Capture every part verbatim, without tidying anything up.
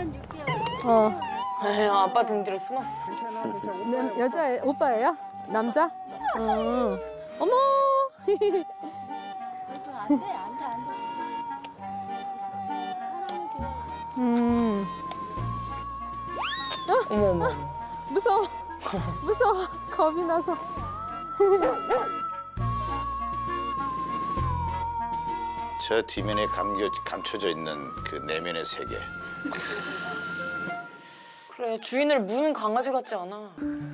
년 육 개월. 어. 에이, 아빠 등 뒤로 숨었어. 남, 여자 오빠예요? 남자? 어. 어머. 안돼 안돼 안돼. 음. 어머 어머. 무서워. 무서워. 겁이 나서. 저 뒤면에 감겨, 감춰져 있는 그 내면의 세계. 그래 주인을 무는 강아지 같지 않아.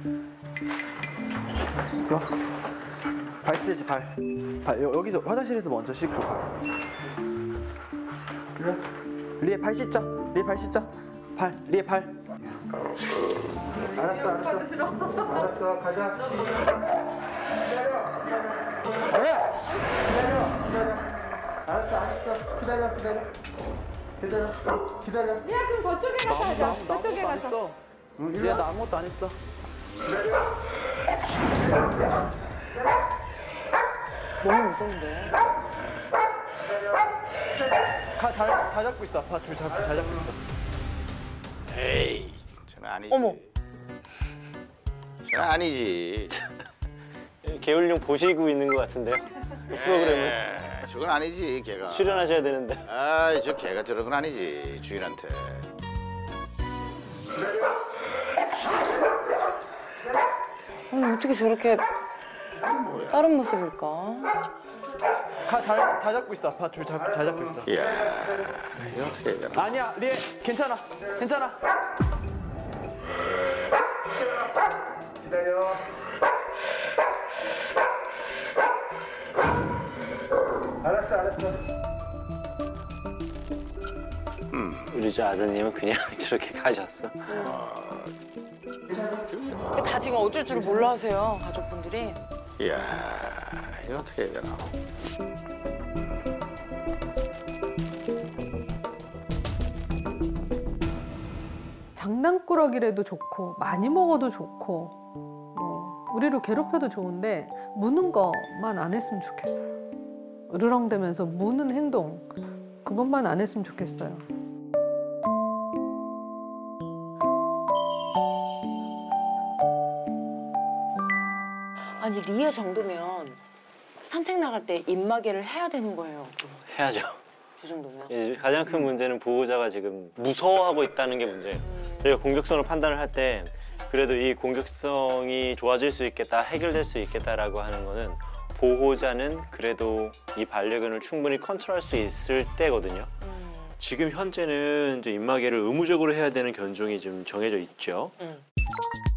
너. 발 씻지 발. 발 여, 여기서 화장실에서 먼저 씻고. 그래. 리에 발 씻자. 리에 발 씻자. 발. 리에 발. 알았어 알았어. 알았어 가자. 기다려. 기다려. 기다려. 알았어 알았어. 기다려 기다려. 기다려. 기다려. 야 그럼 저쪽에 가서 하자. 저쪽에 가서. 응, 리에 나 아무것도 안 했어. 너무 무서운데. 가, 잘, 잘 잡고 있어. 아빠 줄 잡고 잘 잡고 있어. 에이, 저는 아니지. 어머. 저는 아니지. 개울용 보시고 있는 것 같은데요? 프로그램을 에, 저건 아니지, 걔가. 출연하셔야 되는데. 아이, 저 걔가 저런 건 아니지, 주인한테. 아니 어떻게 저렇게 다른 모습일까? 가, 잘, 잘 잡고 있어. 아빠 줄 잡고 잘 잡고 있어. 이야, 이거 어떻게 해야 되나? 아니야, 리에 괜찮아. 괜찮아. 기다려. 알았어, 알았어. 우리 저 아드님은 그냥 저렇게 가셨어. 다 지금 어쩔 줄 몰라 하세요 가족분들이. 이야, 이거 어떻게 해야 되나? 장난꾸러기라도 좋고 많이 먹어도 좋고 뭐 우리를 괴롭혀도 좋은데 무는 것만 안 했으면 좋겠어요. 으르렁대면서 무는 행동 그것만 안 했으면 좋겠어요. 아니 리에 정도면 산책 나갈 때 입마개를 해야 되는 거예요. 해야죠. 이 정도면. 예, 가장 큰 문제는 보호자가 지금 무서워하고 있다는 게 문제예요. 저희가 공격성을 판단을 할 때 그래도 이 공격성이 좋아질 수 있겠다, 해결될 수 있겠다라고 하는 거는 보호자는 그래도 이 반려견을 충분히 컨트롤할 수 있을 때거든요. 음. 지금 현재는 이제 입마개를 의무적으로 해야 되는 견종이 좀 정해져 있죠. 음.